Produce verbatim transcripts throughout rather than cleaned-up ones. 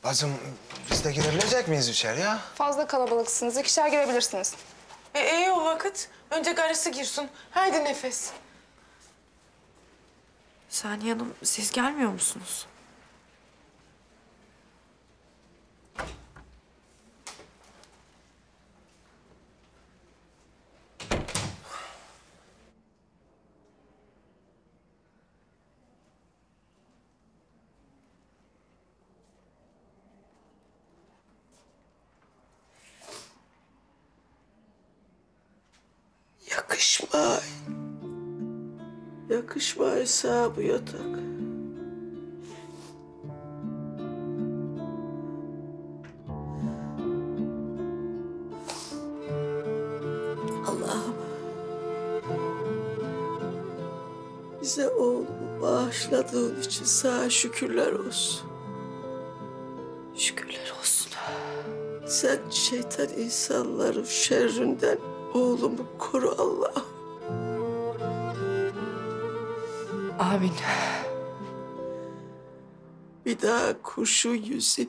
Bacım biz de girebilecek miyiz içeri ya? Fazla kalabalıksınız. İkişer girebilirsiniz. E iyi o vakit. Önce karısı girsin. Haydi Nefes. Saniye Hanım, siz gelmiyor musunuz? Yakışmay. Yakışmay sağ bu yatak. Allah'ım. Bize oğlumu bağışladığın için sana şükürler olsun. Şükürler olsun. Sen şeytan insanların şerrinden oğlumu koru Allah'ım. Amin. Bir daha kurşun yüzü,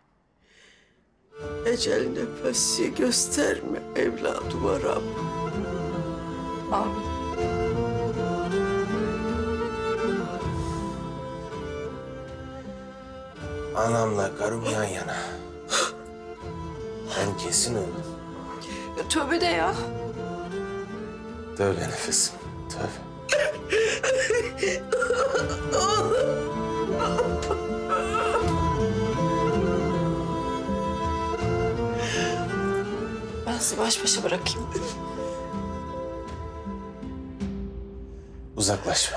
ecel nefesi gösterme evladıma Rabbim. Amin. Anamla karım yan yana. Ben kesin öldüm. Ya, tövbe de ya. Tövbe Nefesim, tövbe. Ben sizi baş başa bırakayım. Uzaklaşma.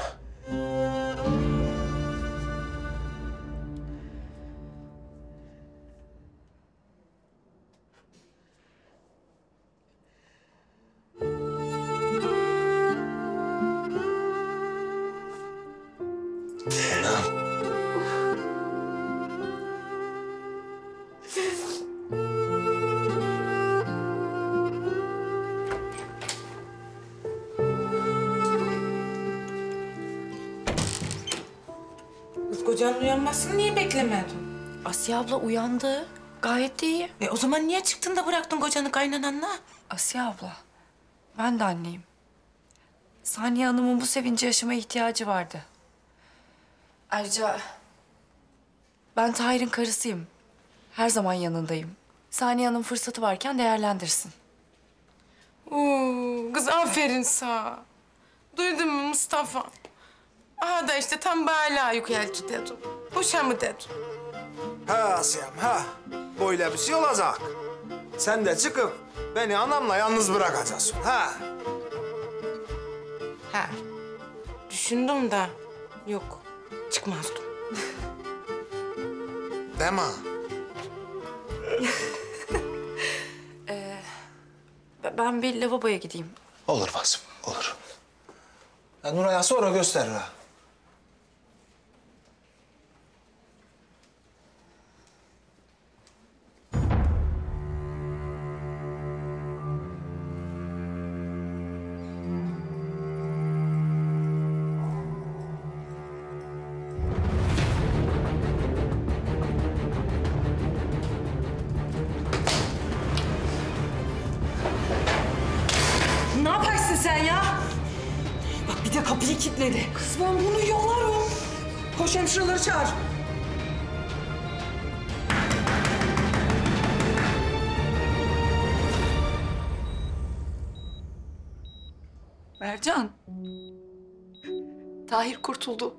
Anam. Kız kocanın uyanmasını niye beklemedin? Asiye abla uyandı. Gayet de iyi. E o zaman niye çıktın da bıraktın kocanı kaynananla? Asiye abla, ben de anneyim. Saniye Hanım'ın bu sevinci yaşamaya ihtiyacı vardı. Ayrıca ben Tahir'in karısıyım. Her zaman yanındayım. Saniye Hanım fırsatı varken değerlendirsin. Oo, kız aferin sana. Duydun mu Mustafa? Aha da işte tam böyle layık elçi dedim. Boşa mı dedim? Ha Asiyem ha. Böyle bir şey olacak. Sen de çıkıp beni anamla yalnız bırakacaksın ha. Ha. Düşündüm de yok çıkmazdım. Deme. Be- Ben bir lavaboya gideyim. Olur bacım, olur. Ya Nuray'a sonra gösterir ha. Ne yaparsın sen ya? Bak bir de kapıyı kilitledi. Kız ben bunu yolarım. Koş hemşireleri çağır. Mercan. Tahir kurtuldu.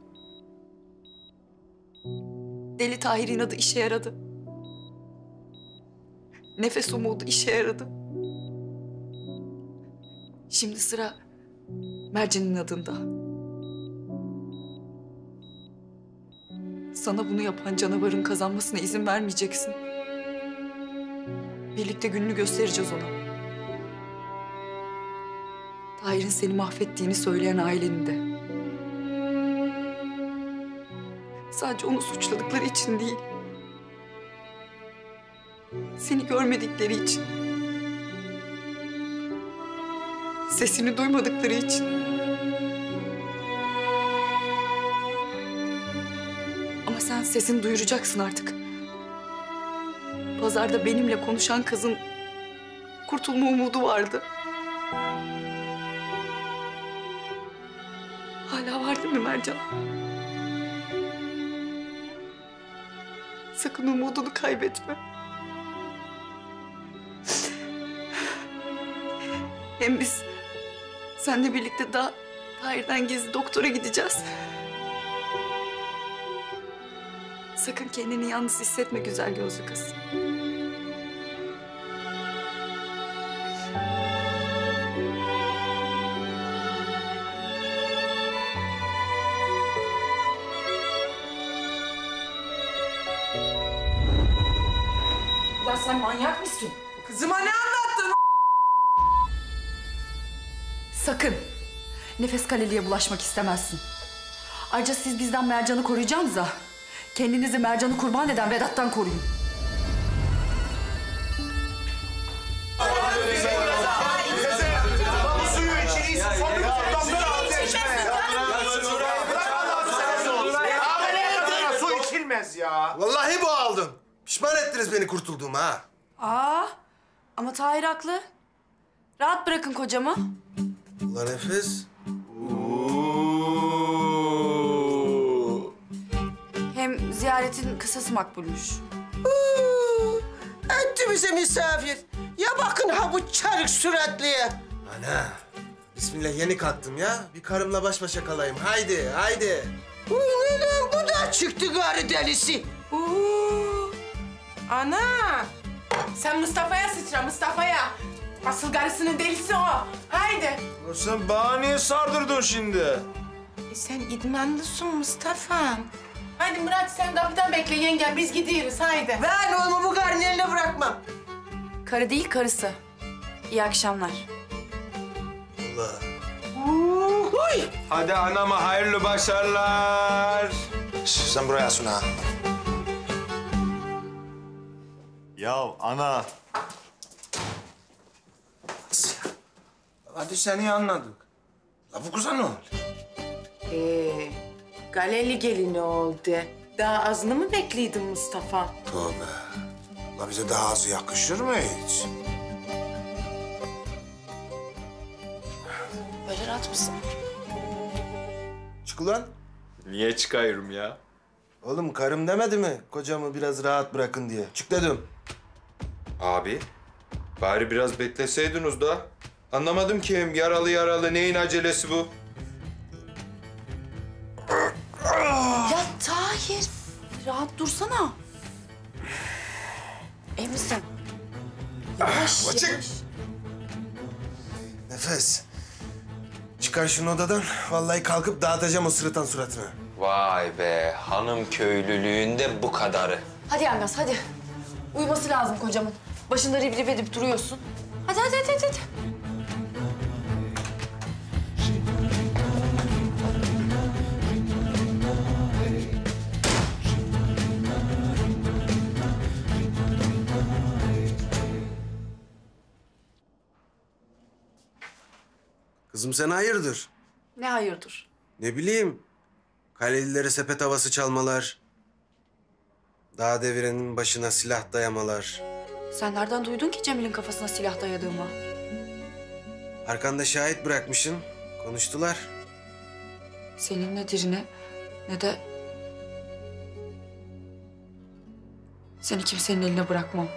Deli Tahir'in adı işe yaradı. Nefes umudu işe yaradı. Şimdi sıra Mercan'ın adında. Sana bunu yapan canavarın kazanmasına izin vermeyeceksin. Birlikte gününü göstereceğiz ona. Tahir'in seni mahvettiğini söyleyen ailenin de. Sadece onu suçladıkları için değil. Seni görmedikleri için. Sesini duymadıkları için. Ama sen sesini duyuracaksın artık. pazarda benimle konuşan kızın kurtulma umudu vardı. Hala var değil mi Mercan? Sakın umudunu kaybetme. Hem biz seninle birlikte daha Tahir'den gizli doktora gideceğiz. Sakın kendini yalnız hissetme güzel gözlü kız. Lan sen manyak mısın? Kızıma ne anlattın? Sakın Nefes Kaleli'ye bulaşmak istemezsin. Ayrıca siz bizden Mercan'ı koruyacağınıza kendinizi Mercan'ı kurban eden Vedat'tan koruyun. Su içilmez ya. Vallahi bu aldın. Pişman ettiniz beni kurtulduğuma ha. Aa, ama Tahir haklı. Rahat bırakın kocamı. Ulan Nefes. Hem ziyaretin kısası makbulmuş. Huu, etti bize misafir. Ya bakın ha bu çarık suratlıya. Ana. Bismillah yeni kalktım ya. Bir karımla baş başa kalayım. Haydi, haydi. Uy neden bu da çıktı gari delisi. Oo. Ana! Sen Mustafa'ya sıçra, Mustafa'ya. Asıl karısının delisi o. Haydi. Sen bana niye sardırdın şimdi? E sen idmanlısın Mustafa'm. Hadi Murat sen kapıdan bekle yengem, biz gidiyoruz haydi. Ben oğlumu bu karının eline bırakmam. Karı değil karısı. İyi akşamlar. Allah. Uy. Hadi anama hayırlı başarılar. Şş, sen buraya Suna. Ya ana. Hadi seni anladık. La bu kıza ne oldu? Ee, galeli gelini oldu. Daha azını mı bekliydin Mustafa? Tövbe. La bize daha azı yakışır mı hiç? Böyle rahat mısın? Çık ulan. Niye çıkıyorum ya? Oğlum karım demedi mi? Kocamı biraz rahat bırakın diye. Çık dedim. Abi, bari biraz bekleseydiniz da. Anlamadım ki hem yaralı yaralı neyin acelesi bu? Ya Tahir, rahat dursana. İyi misin? Yavaş, Açık. yavaş. Nefes. Çıkar şunu odadan. Vallahi kalkıp dağıtacağım o sırıtan suratını. Vay be, hanım köylülüğünde bu kadarı. Hadi Yangaz, hadi. Uyuması lazım kocamın. Başında rib rib edip duruyorsun. Hadi, hadi, hadi, hadi. Kızım sen hayırdır? Ne hayırdır? Ne bileyim. Kalelilere sepet havası çalmalar. Dağ devirenin başına silah dayamalar. Sen nereden duydun ki Cemil'in kafasına silah dayadığımı? Arkanda şahit bırakmışsın. Konuştular. Senin ne dirine ne de... Seni kimsenin eline bırakmam.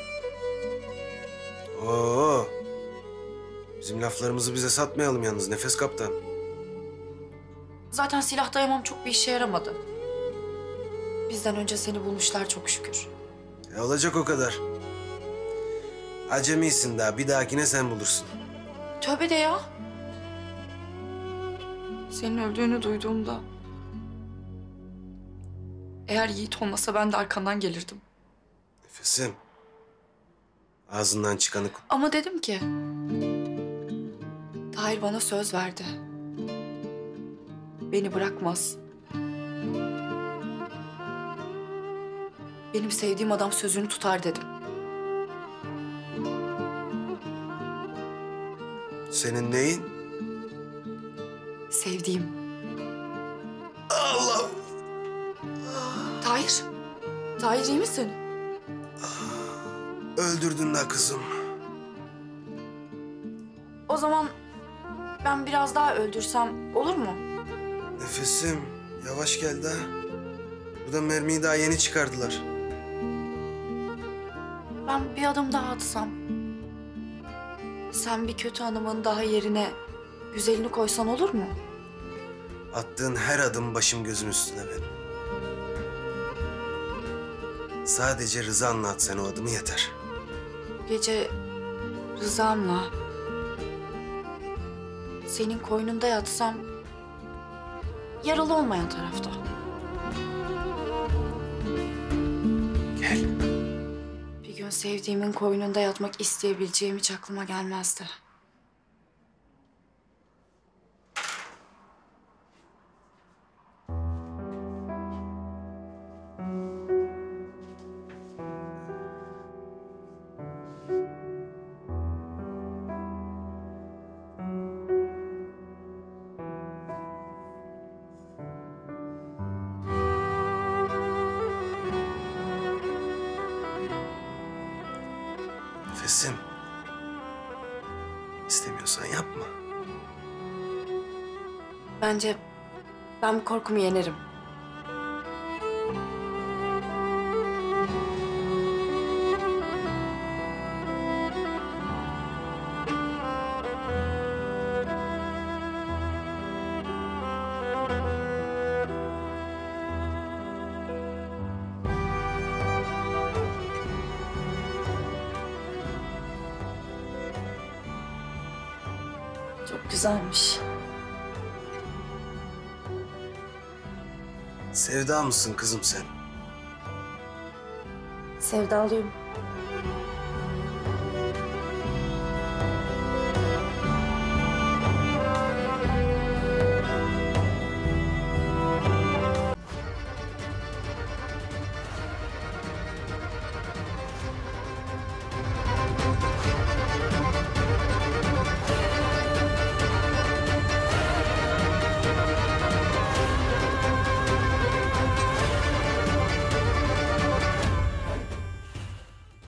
Oo. Bizim laflarımızı bize satmayalım yalnız Nefes Kaptan. Zaten silah dayamam çok bir işe yaramadı. Bizden önce seni bulmuşlar çok şükür. E olacak o kadar. Acemisin daha. Bir dahakine sen bulursun. Tövbe de ya. Senin öldüğünü duyduğumda... Eğer Yiğit olmasa ben de arkandan gelirdim. Nefesim. Ağzından çıkanı... Ama dedim ki... Tahir bana söz verdi. Beni bırakmaz. Benim sevdiğim adam sözünü tutar dedim. Senin neyin? Sevdiğim. Allah! Tahir. Tahir iyi misin? Öldürdün la kızım. O zaman ben biraz daha öldürsem olur mu? Nefesim, yavaş gel de. Burada mermiyi daha yeni çıkardılar. Ben bir adım daha atsam. Sen bir kötü hanımın daha yerine güzelini koysan olur mu? Attığın her adım başım gözüm üstüne benim. Sadece rızanla at sen o adımı yeter. Gece rızamla senin koynunda yatsam yaralı olmayan tarafta. Gel. Bir gün sevdiğimin koynunda yatmak isteyebileceğim hiç aklıma gelmezdi. Nefesim. İstemiyorsan yapma. Bence ben bu korkumu yenerim. Çok güzelmiş. Sevda mısın kızım sen? Sevdalıyım.